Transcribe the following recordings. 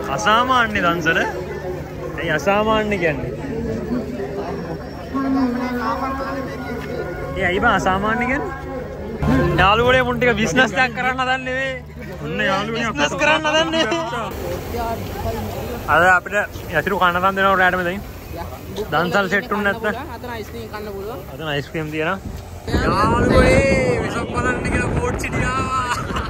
අසාමාන්‍ය දන්සල. ඇයි අසාමාන්‍ය කියන්නේ? ඒ අයිබා අසාමාන්‍ය කියන්නේ? යාළුවනේ මුන් ටික බිස්නස් එකක් කරන්න හදන්නේ නෙවෙයි. ඔන්න යාළුවනේ බිස්නස් කරන්න හදන්නේ. අද අපිට යතිරු කන්න තන් දෙනවා රැට මෙතනින්. දන්සල් සෙට් උන් නැත්නම් අතන අයිස්ක්‍රීම් කන්න පුළුවන්. අතන අයිස්ක්‍රීම් තියනවා. යාළුවනේ වෙසක් බලන්න කියලා බෝඩ් සිටි ආවා.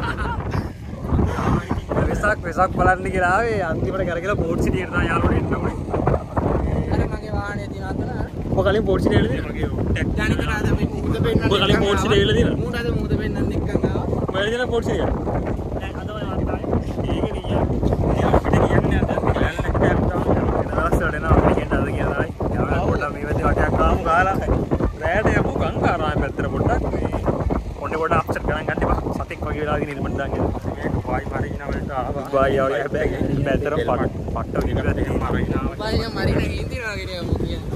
වෙසක් බලන්න කියලා ආවේ අන්තිමට කරගෙන බෝඩ් සිටි එනවා යාළුවනේ එන්න ඕනේ. අර මගේ වාහනේ තියෙන අතන. ඔබ කලින් බෝඩ් සිටි එලා තියෙනවා. මගේ ටැක්ටානික රාද අපි මුහුද පෙන්නන්න. ඔබ කලින් බෝඩ් සිටි එලා තියෙනවා. මුහුද පෙන්නන්න එක්කන් ආවා. මම එලා බෝඩ් සිටි. දැන් අද ඔය වන්දායි. ඒක නිය. අපිට කියන්නේ අද ගලන්න කැප් දාන්න. දවස් වල එනවා අපිට කියන්න අද කියලා තමයි. යාළුවා පොඩ්ඩක් මේ වෙද්දි වටයක් ආවම ගාලා රැයට යමු ගංගාරාමේ පැත්තට පොඩ්ඩක් මේ පොඩි පොඩ අප්සෙට් ගණන් ගන්න එපා. සතෙක් වගේ වෙලාවකින් ඉල්මට දාගෙන මේක බායි මරිනා වලට ආවා. බායි ආවේ හැබැයි පැත්තට පට්ට විදිහට මරිනා. බායි මරිනා ඉඳිනවා කියලා මම කියන්නේ.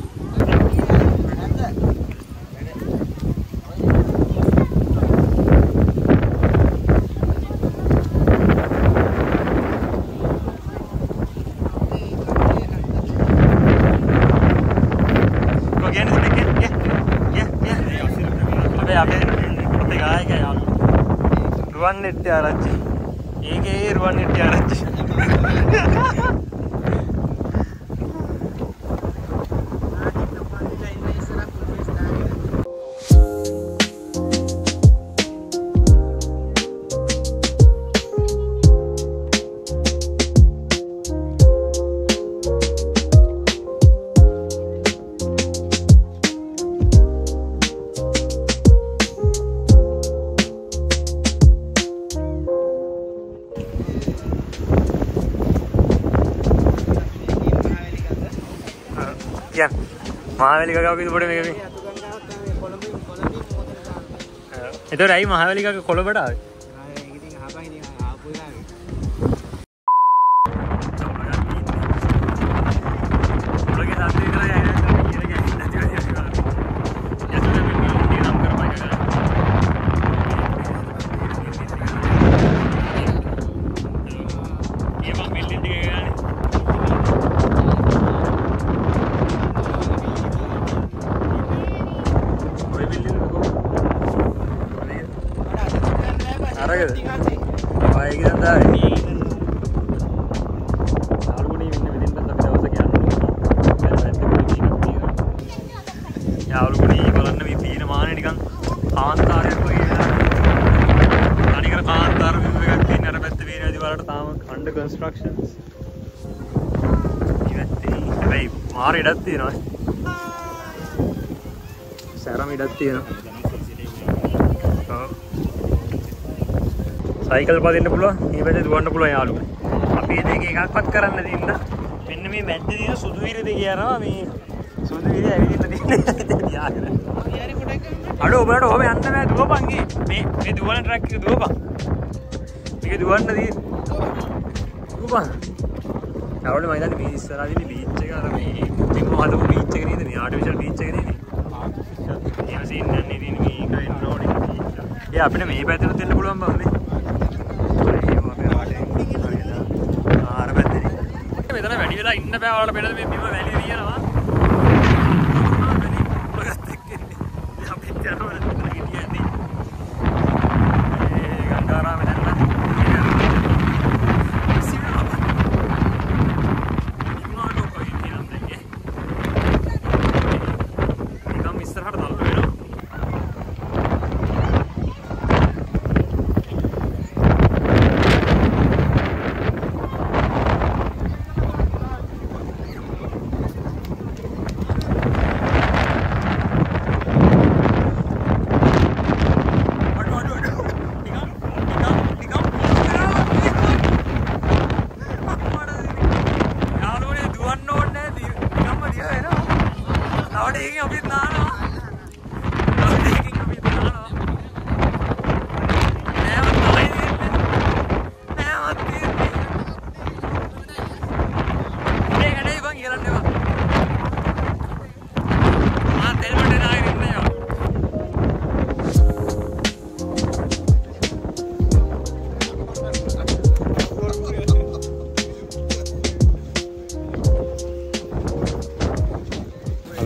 रुवान्नेट्टे आरच्ची एके रुवान्नेट्टे आरच्ची महावेलिका का बड़े में इधर आई महावेलिका का कोलो बड़ा constructions भाई मार इडती ना सैरम इडती ना साइकिल पदिන්න පුළුවන් මේ පැත්තේ දුවන්න පුළුවන් යාළුවනේ අපි මේ දෙක එකක්වත් කරන්න දෙන්න මෙන්න මේ මැද්දේ තියෙන සුදු විරද කියනවා මේ සුදු විරද ඇවිදින්න තියෙන්නේ යාගෙන යාරි පොඩක් අඩෝ ඔබට ඔබ යන්න බෑ දුවපන් මේ දුවන ට්‍රැක් එක දුවපන් මේක දුවන්න දී දුවපන් යාළුවනේ මම හිතන්නේ මේ ඉස්සරහින් බීච් එක අර මේ මොකද බීච් එක නේද මේ ආටිෆිෂල් බීච් එක නේද එහෙම සීන් නැන්නේ ඉතින් මේක එන්න ඕනේ ඒ අපිට මේ පැත්තට දෙන්න පුළුවන් බං නේ මෙතන වැඩි වෙලා ඉන්න බෑ ඔයාලට බෙලද මේ බිම වැලි දිනනවා අපිට යනවා හිටියදී ඒ ගංගාරාමේ දැන්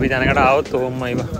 අපි දැනකට ආවොත් කොහොමයි බා.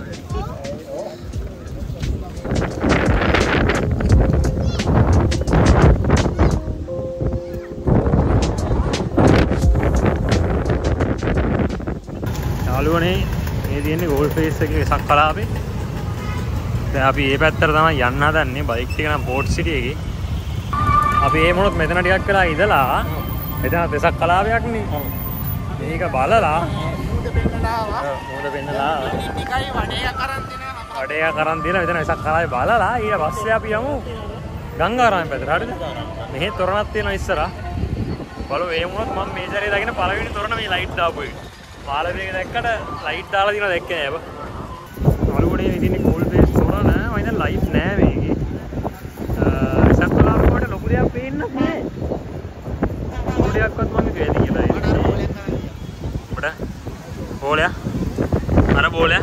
යාළුවනේ මේ තියෙන්නේ ගෝල් ෆේස් එකේ සක්කලාපේ. දැන් අපි මේ පැත්තට තමයි යන්න හදන්නේ බයික් එක නම් පෝට් සිටි එකේ. අපි මේ මොනොත් මෙතන ටිකක් වෙලා ඉඳලා එතන දෙසක් කලාපයක් නේ. මේක බලලා මූද පෙන්නලා ටිකයි වඩේ කරන් දෙනවා එතන දෙසක් කලාපේ බලලා ඊට පස්සේ අපි යමු ගංගාරාම පැත්තට. හරිද? මෙහෙ තොරණක් තියෙනවා ඉස්සරහා. බලමු මේ මොනොත් මම මේ සැරේ දකින්න පළවෙනි තොරණ මේ ලයිට් දාපු එක. පාලවේග දැක්කට ලයිට් දාලා දිනවා දැක්කේ නෑ බා. අලුවනේ ඉතින් ගෝල් බේස් තොරණ මම ඉතින් ලයිට් නෑ මේකේ. සක්කලාපේට ලොකු දෙයක් පේන්නේ නැහැ. ගෝලියක්වත් මම කියේදී කියලා ඒක. බෝලයක්. අර බෝලයක්.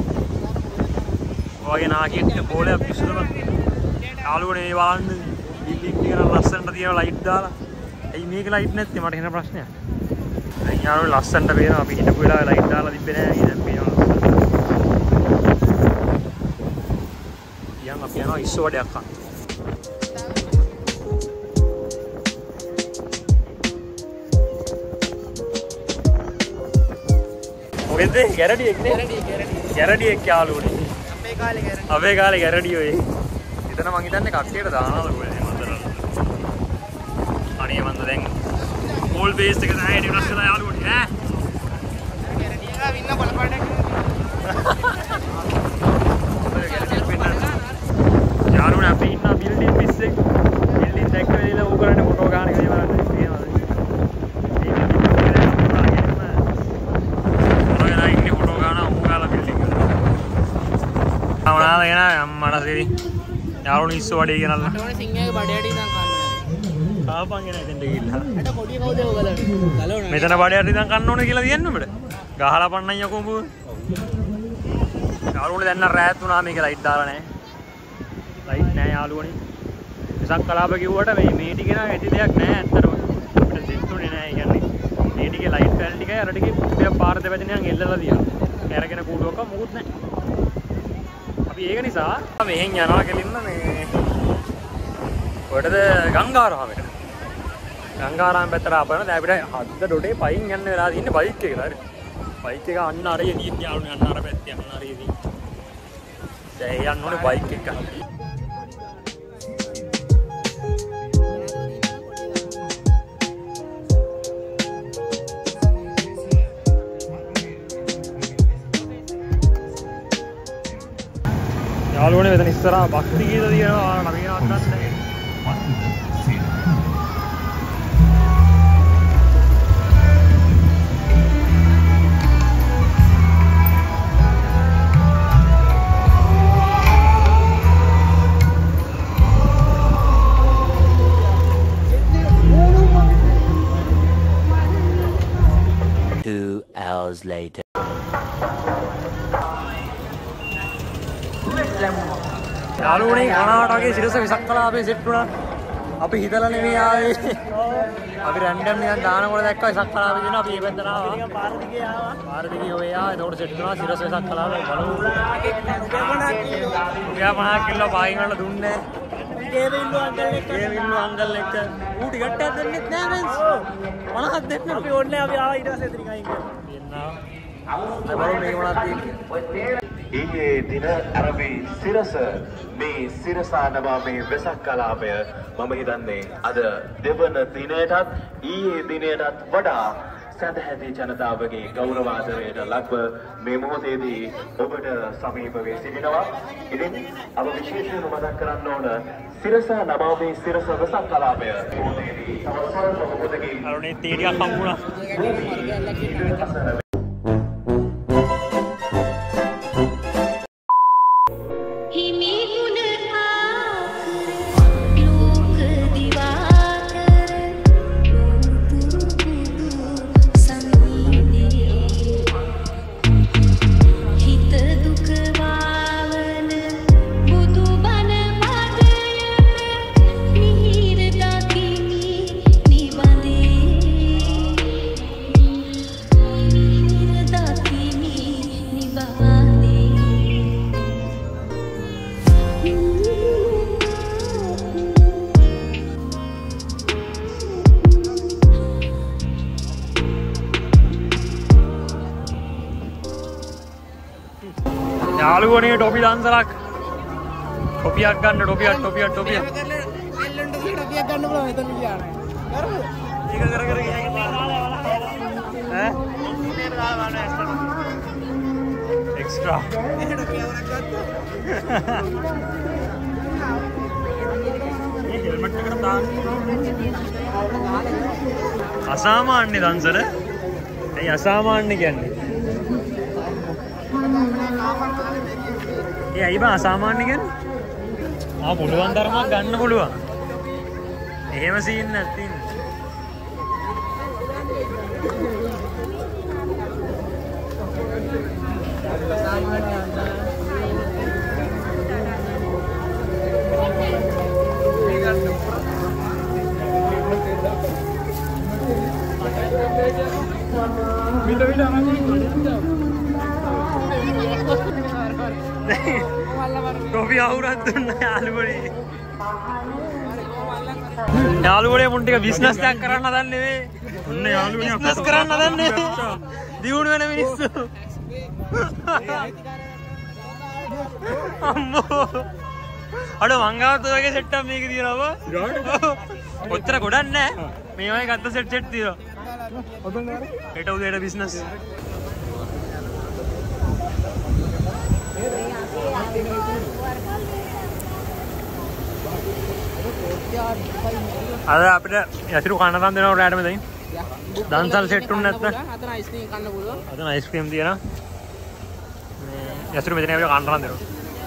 ඔයගේ නාකියට බෝලයක් පිස්සුවක්. යාළුවනේ බලන්න බිල්ඩින් එක නම් ලස්සනට තියෙන ලයිට් දාලා. ඇයි මේක ලයිට් නැත්තේ මට එන ප්‍රශ්නයක්. දැන් යාළුවනේ ලස්සනට පේනවා අපි හිටපු වෙලාවේ ලයිට් දාලා තිබ්බේ නැහැ. දැන් පේනවා. අපි යනවා ඉස්සෝ වඩයක් ගන්න. මොකද ගැරඩියෙක් නේ? ගැරඩියෙක් යාළුවනේ. අපේ කාලේ ගැරඩියෝ ඒ. එතන මං හිතන්නේ කට්ටියට දානවලු මේ මන්දරවල. අනේ මන්ද දැන් ගෝල් බේස් එක තමයි ඩිවලොප් කරලා යාළුවනේ ඈ. ගැරඩියලා වින්න බලපාඩයක්. යාළුවනේ අපි ඉන්න බිල්ඩින් පිස්සේ බිල්ඩින් දැක්ක වෙලෙලා ඌ කරන්නේ ෆොටෝ ගන්න කියලා බලන්න තියෙනවා. අම්මනසෙරි යාළුවනේ ඉස්සෝ වඩේ ගෙනල්ලා. මට ඕනේ සිංහගේ බඩයට ඉඳන් කන්න. කාපන් ගෙන එතෙන්ට ගිහිල්ලා. අට පොඩි කවුද ඔය ගලවන්නේ? මෙතන බඩයට ඉඳන් කන්න ඕනේ කියලා කියන්නේ උඹට. ගහලා පන්නයි යකෝ උඹ. යාළුවනේ දැන් නම් රෑත් වුණා මේක ලයිට් දාලා නැහැ. ලයිට් නැහැ යාළුවනේ. විසක් කලාප කිව්වට මේ ටිකේ නම් ඇති දෙයක් නැහැ ඇත්තටම. අපිට සිත්තුනේ නැහැ කියන්නේ. මේ ටිකේ ලයිට් පැල් ටිකයි අර ටිකේ පුඩිය පාර දෙපැත්තේ නිකන් එල්ලලා තියෙනවා. අරගෙන කූඩුවක මොකුත් නැහැ. අපි ඒක නිසා මෙහෙන් යනවා කෙලින්ම මේ කොහෙටද ගංගාරාමයට. ගංගාරාම පැත්තට ආපන දැන් අපිට හද්ද ඩොටේ පයින් යන්න වෙලා තියෙන්නේ බයික් එකකට. හරි. බයික් එක අන්න අරේ තියෙන්නේ යාළුවනේ අන්න අර පැත්තේ අන්න අරේ තියෙන්නේ. දැන් යන්න ඕනේ බයික් එක. යාළුවනේ මෙතන ඉස්සරහා භක්ති ගීත තියෙනවා නරියවත් නැහැ. hours later. යාළුවනේ කනාටගේ සිරස විසක් කලාපේ සෙට් වුණා. අපි හිතලා නෙමෙයි ආවේ. අපි රැන්ඩම් නිකන් දානකොට දැක්කා විසක් කලාපේ දෙනවා අපි මේ පැත්තට ආවා. නිකන් පාර දිගේ ආවා. පාර දිගේ ඔය ආවා. ඒතකොට සෙට් වුණා සිරස විසක් කලාපේ බලමු. 50 කිලෝ පායින් වල දුන්නේ. ගෙවිල්ලු අංකල් එක්ක ඌ ටිකට් එකක් දෙන්නෙත් නෑ ෆ්‍රෙන්ඩ්ස්. 50ක් දෙන්න අපි ඕනේ අපි ආවා ඊට පස්සේ එතනින් අයින් කරා. එන්නා. බලමු මේක මොනවද තියෙන්නේ. ඊයේ දින අරබි සිරස මේ සිරසා නවාමේ වෙසක් කලාපය මම හිතන්නේ අද දෙවන දිනයටත් ඊයේ දිනයටත් වඩා සැදැහැති ජනතාවගේ ගෞරවාදරයට ලක්ව මේ මොහොතේදී ඔබට සමීප වී සිටිනවා. ඉතින් අප විශේෂයෙන්ම මතක් කරන්න ඕන සිරසා නවාමේ සිරස වෙසක් කලාපය මොහොතේදී අවසන් මොහොතකින් අරුණේ තීරියක් හම්බුණා. යාළුවනේ ටොපි දන්සලක් ටොපියක් ගන්න ටොපියක් එල්ලන්ට ටොපියක් ගන්න පුළුවන් එතන ගියා නෑ. කරමු. ඒක කර ගියා ඈ එක්ස්ට්‍රා එහෙට කියවරක් ගත්තා. මේ හෙල්මට් එකට දාන්න අසාමාන්‍ය දන්සල ඒ අසාමාන්‍ය කියන්නේ ඒ අයිබා අසාමාන්‍ය කියන්නේ පුළුවන් තරමක් ගන්න පුළුවන් එහෙම සීන් නැත්නම් टोपी आवरत යාළුවනේ යාළුවනේ මුන් ටික බිස්නස් එකක් කරන්න හදන්නේ ඔන්න යාළුවනේ බිස්නස් කරන්න හදන්නේ දියුණු වෙන මිනිස්සු අම්මෝ අඩ මංගාවත් ඔයගේ සෙට් එකක් මේක තියනවා ඔච්චර ගොඩක් නැහැ මේ වගේ ගත්ත සෙට් තියෙනවා හෙට උදේට බිස්නස් අද අපිට යසිරු කන්න තන් දෙනවා රැට මෙතනින් දන්සල් සෙට් උන් නැත්නම් අතන අයිස්ක්‍රීම් කන්න පුළුවන්. අතන අයිස්ක්‍රීම් තියෙනවා මේ යසිරු මෙතන අපිට කන්න තන් දෙනවා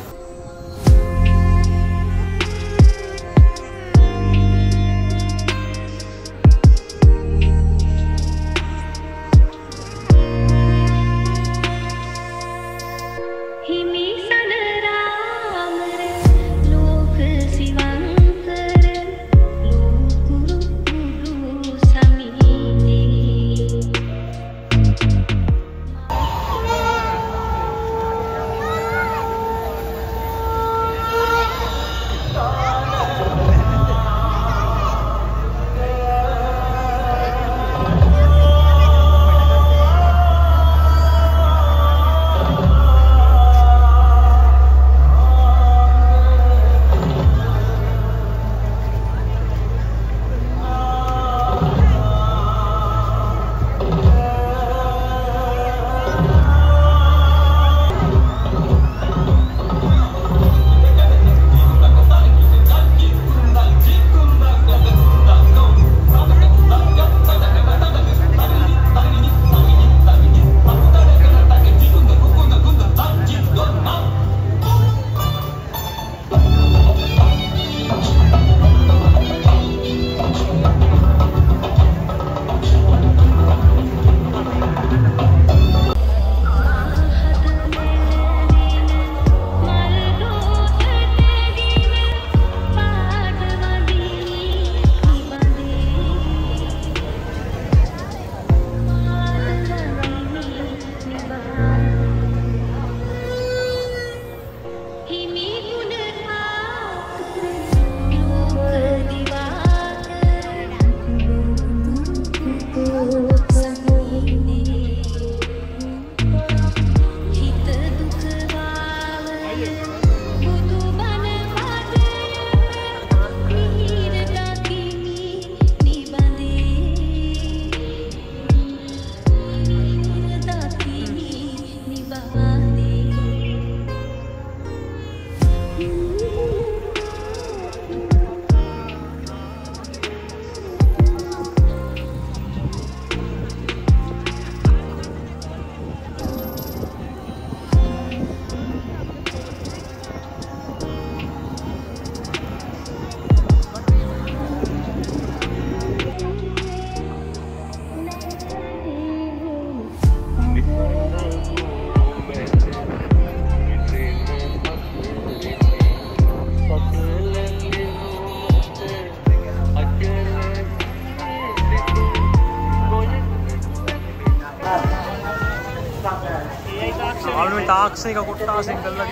තාක්ෂණික කොට්ටාසෙන් කරලා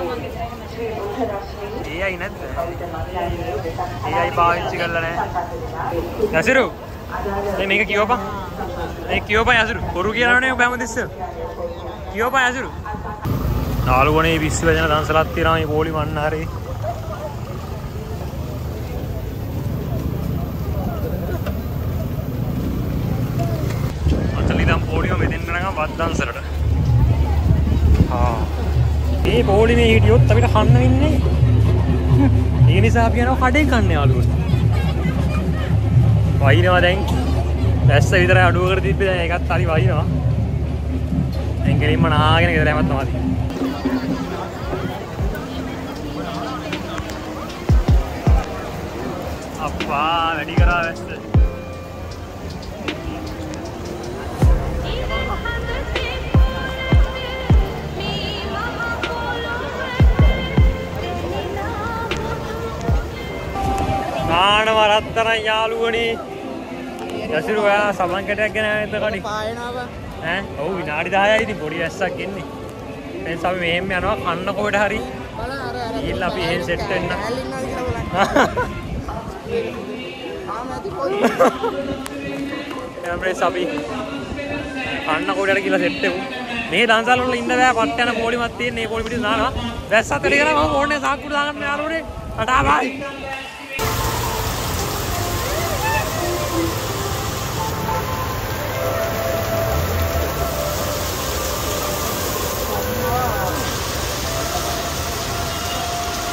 තියෙන්නේ. AI නැද්ද? AI පාවිච්චි කරලා නැහැ. යසිරු. මේක කියවපන්. මේක කියවපන් යසිරු. බොරු කියනවනේ ඔබ හැමතිස්සෙම. කියවපන් යසිරු. නාලුවනේ විශ්ව වෙන දන්සලක් තියෙනවා මේ පොලි මන්න හරි. අතලි දම් පොලිම මෙතෙන් නගම වත් දන්සලට. මේ පොලි මේ හිටියොත් අපිට කන්න වෙන්නේ. ඒ නිසා අපි යනවා කඩේ කන්න යාළුවෝ. වයින්නවා දැන්. දැස්ස විතරයි අඩුව කර තිබ්බේ දැන් ඒකත් හරි වයින්නවා. දැන් ගෙලින්ම නාගෙන ගෙදර යමත් තමයි. අප්පා වැඩි කරා වැස්ස. නානව රත්තරන් යාළුවනේ. යසිරු ඔයා සමන් කැටයක් ගෙන ආයෙත් කඩි. පායනවා ඈ ඔව් විනාඩි 10යි ඉතින් පොඩි වැස්සක් එන්නේ. දැන් අපි මෙහෙම යනවා කන්න කොහෙට හරි. බලන්න අර ගිහිල්ලා අපි එහෙන් සෙට් වෙන්න. ඇලින්නවා කියලා බලන්න. ආමැති පොඩි. එම්බ්‍රේස් අපි කන්න කොහෙට කියලා සෙට් වෙමු. මේ දන්සල් වල ඉන්න බෑ පට්ට යන පොලිමක් තියෙන මේ පොලි පිටින් දානවා. වැස්සත් වැඩි කරා මම ඕනේ සාක්කුවට දාගන්න යාළුවනේ. ටටා බයි.